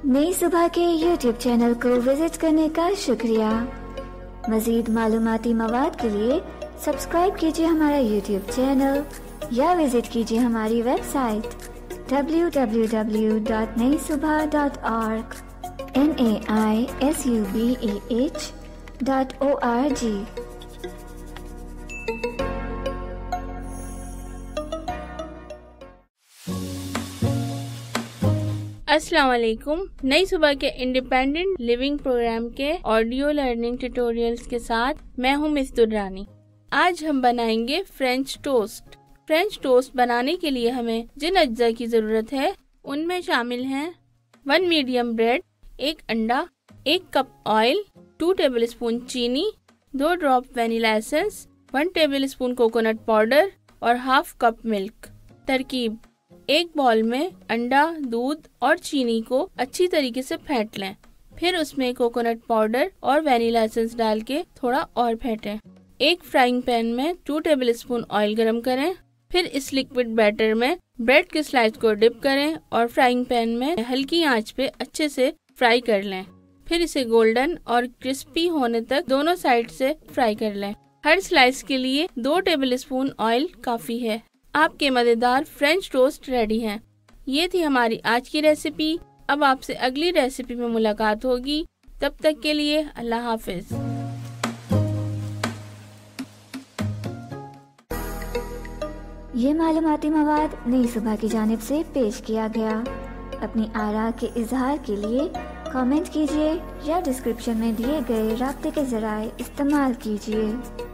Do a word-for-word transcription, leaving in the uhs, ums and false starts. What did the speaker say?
नई सुबह के YouTube channel को विजिट करने का शुक्रिया। मजीद मालूमाती मवाद के लिए सब्सक्राइब कीजिए हमारा यूट्यूब चैनल या विजिट कीजिए हमारी website W W W dot Nai Subah dot org N A I S U B A H dot O R G. अस्सलाम वालेकुम। नई सुबह के इंडिपेंडेंट लिविंग प्रोग्राम के ऑडियो लर्निंग ट्यूटोरियल्स के साथ मैं हूं मिस दुर्रानी। आज हम बनाएंगे फ्रेंच टोस्ट। फ्रेंच टोस्ट बनाने के लिए हमें जिन अज्जा की जरूरत है उनमें शामिल हैं वन मीडियम ब्रेड, एक अंडा, एक कप ऑयल, टू टेबलस्पून चीनी, दो drop vanilla essence, one tablespoon coconut powder और हाफ कप मिल्क। तरकीब: एक बाउल में अंडा, दूध और चीनी को अच्छी तरीके से फेंट लें। फिर उसमें कोकोनट पाउडर और वनीला एसेंस डाल के थोड़ा और फेंटें। एक फ्राइंग पैन में टू टेबलस्पून ऑयल गरम करें। फिर इस लिक्विड बैटर में ब्रेड के स्लाइस को डिप करें और फ्राइंग पैन में हल्की आंच पे अच्छे से फ्राई कर लें। फिर इसे गोल्डन और क्रिस्पी होने तक दोनों साइड से फ्राई कर लें। हर स्लाइस के लिए दो टेबलस्पून ऑयल काफी है। आपके मजेदार फ्रेंच टोस्ट रेडी हैं। ये थी हमारी आज की रेसिपी। अब आपसे अगली रेसिपी में मुलाकात होगी। तब तक के लिए अल्लाह हाफिज। ये मालूमाती मवाद नई सुबह की जानिब से पेश किया गया। अपनी आरा के इजहार के लिए कमेंट कीजिए या डिस्क्रिप्शन में दिए गए राब्ते के जराए इस्तेमाल कीजिए।